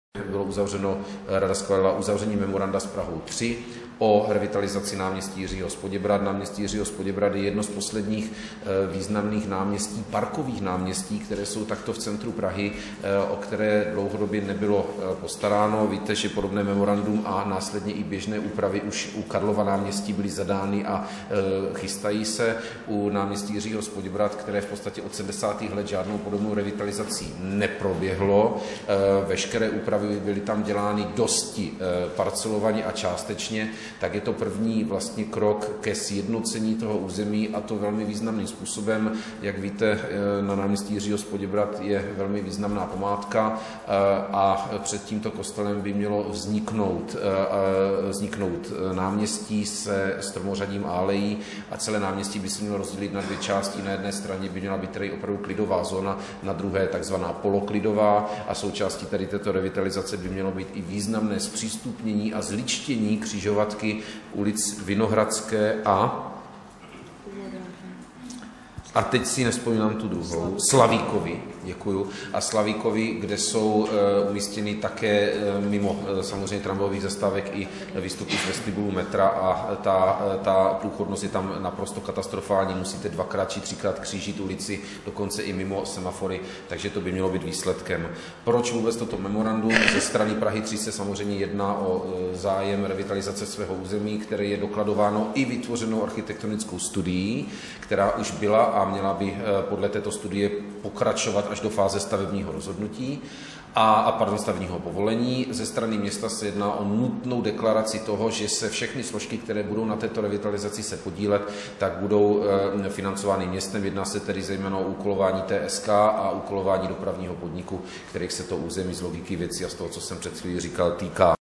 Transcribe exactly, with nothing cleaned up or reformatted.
Bylo uzavřeno, Rada schválila uzavření memoranda s Prahou tři o revitalizaci náměstí Jiřího z Poděbrad. Náměstí Jiřího z Poděbrad je jedno z posledních významných náměstí, parkových náměstí, které jsou takto v centru Prahy, o které dlouhodobě nebylo postaráno. Víte, že podobné memorandum a následně i běžné úpravy už u Karlova náměstí byly zadány a chystají se. U náměstí Jiřího z Poděbrad, které v podstatě od sedmdesátých let žádnou podobnou revitalizací neproběhlo. Veškeré úpravy byly tam dělány dosti parcelovaně a částečně, tak je to první vlastně krok ke sjednocení toho území, a to velmi významným způsobem. Jak víte, na náměstí Jiřího z Poděbrad je velmi významná památka a před tímto kostelem by mělo vzniknout, vzniknout náměstí se stromořadím a alejí a celé náměstí by se mělo rozdělit na dvě části. Na jedné straně by měla být tedy opravdu klidová zóna, na druhé takzvaná poloklidová, a součástí tady této revitalizace by mělo být i významné zpřístupnění a zličtění křižovatky ulic Vinohradské a a teď si nevzpomínám tu druhou, Slavíkovi, děkuju, a Slavíkovi, kde jsou uh, umístěny také uh, mimo uh, samozřejmě tramvajových zastávek i výstupy z vestibulu metra, a ta, uh, ta průchodnost je tam naprosto katastrofální, musíte dvakrát či třikrát křížit ulici, dokonce i mimo semafory, takže to by mělo být výsledkem. Proč vůbec toto memorandum? Ze strany Prahy tři se samozřejmě jedná o uh, zájem revitalizace svého území, které je dokladováno i vytvořenou architektonickou studií, která už byla a měla by podle této studie pokračovat až do fáze stavebního rozhodnutí a, a pardon, stavebního povolení. Ze strany města se jedná o nutnou deklaraci toho, že se všechny složky, které budou na této revitalizaci se podílet, tak budou e, financovány městem. Jedná se tedy zejména o úkolování T S K a úkolování dopravního podniku, kterých se to území z logiky věci a z toho, co jsem před chvílí říkal, týká.